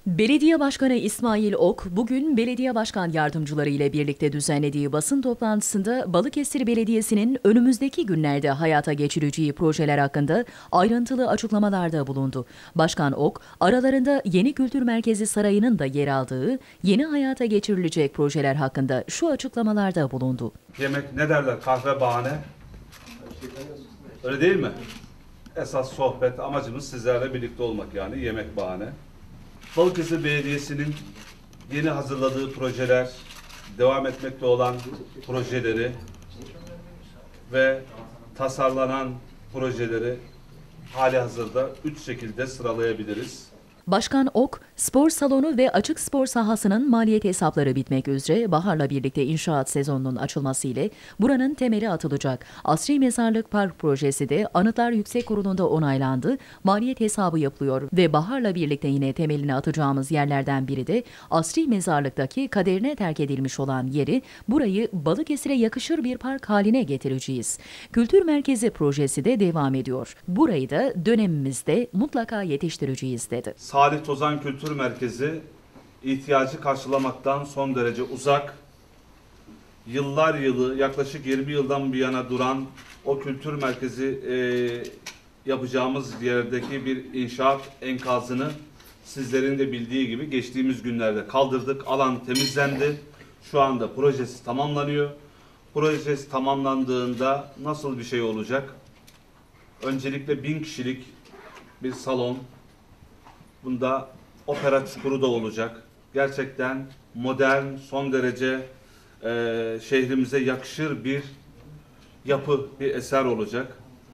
Belediye Başkanı İsmail Ok, bugün belediye başkan yardımcıları ile birlikte düzenlediği basın toplantısında Balıkesir Belediyesi'nin önümüzdeki günlerde hayata geçireceği projeler hakkında ayrıntılı açıklamalarda bulundu. Başkan Ok, aralarında Yeni Kültür Merkezi Sarayı'nın da yer aldığı yeni hayata geçirilecek projeler hakkında şu açıklamalarda bulundu. Yemek ne derler? Kahve bahane. Öyle değil mi? Esas sohbet, amacımız sizlerle birlikte olmak, yani yemek bahane. Balıkesir Belediyesi'nin yeni hazırladığı projeler, devam etmekte olan projeleri ve tasarlanan projeleri hali hazırda 3 şekilde sıralayabiliriz. Başkan Ok, spor salonu ve açık spor sahasının maliyet hesapları bitmek üzere baharla birlikte inşaat sezonunun açılması ile buranın temeli atılacak. Asri Mezarlık Park projesi de Anıtlar Yüksek Kurulu'nda onaylandı. Maliyet hesabı yapılıyor ve baharla birlikte yine temelini atacağımız yerlerden biri de Asri Mezarlık'taki kaderine terk edilmiş olan yeri, burayı Balıkesir'e yakışır bir park haline getireceğiz. Kültür Merkezi projesi de devam ediyor. Burayı da dönemimizde mutlaka yetiştireceğiz dedi. Salih Tozan Kültür Merkezi ihtiyacı karşılamaktan son derece uzak. Yıllar yılı, yaklaşık 20 yıldan bir yana duran o kültür merkezi yapacağımız yerdeki bir inşaat enkazını sizlerin de bildiği gibi geçtiğimiz günlerde kaldırdık. Alan temizlendi. Şu anda projesi tamamlanıyor. Projesi tamamlandığında nasıl bir şey olacak? Öncelikle 1000 kişilik bir salon. Bunda opera çukuru da olacak. Gerçekten modern, son derece şehrimize yakışır bir yapı, bir eser olacak.